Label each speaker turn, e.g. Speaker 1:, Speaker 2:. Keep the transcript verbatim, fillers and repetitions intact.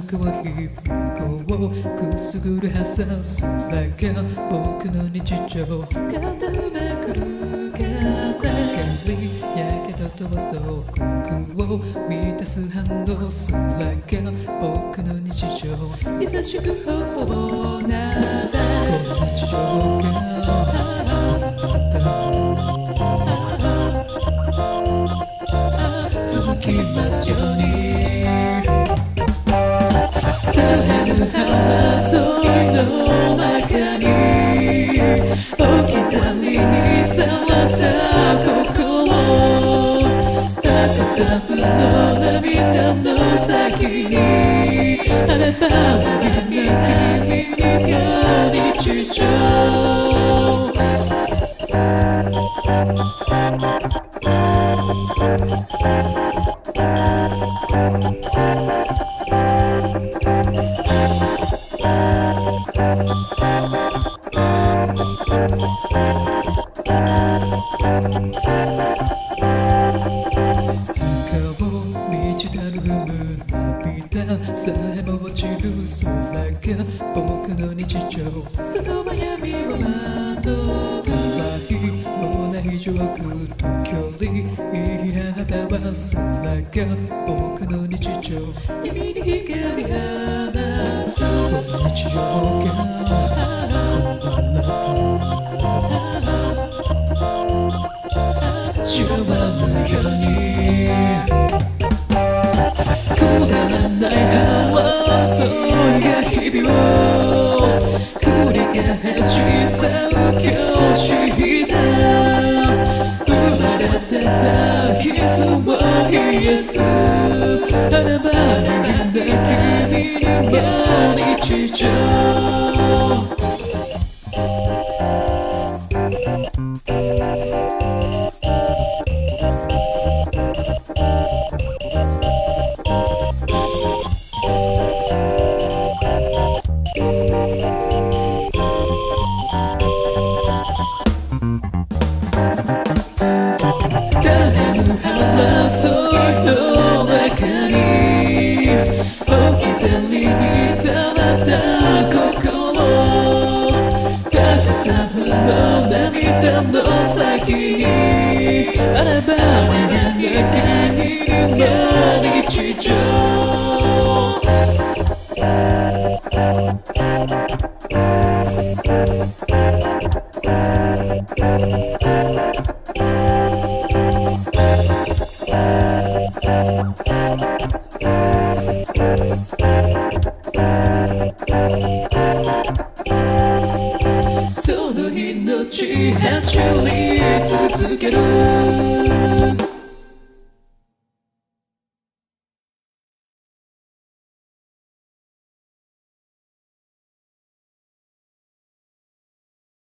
Speaker 1: くは日々をくすぐるはずそれが僕の日常肩めくる風光やけど飛ばすと僕を満たす反応それが僕の日常久しくほぼなだこの日常がいつまでも続きますように争いの中に置き去りにされた心たくさんの涙の先にあればなき水が日常さえも落ちる空が僕の日常その悩みは窓と愛もない上空と距離いやはたは空が僕の日常闇に光放つこの日常がこんなと幸せのように争いが日々を繰り返し散去した生まれてた傷は癒すあらばになき水が日常争いの中に置き去りにされた心たくさんの涙の先にあればなき水が日常その命走り続ける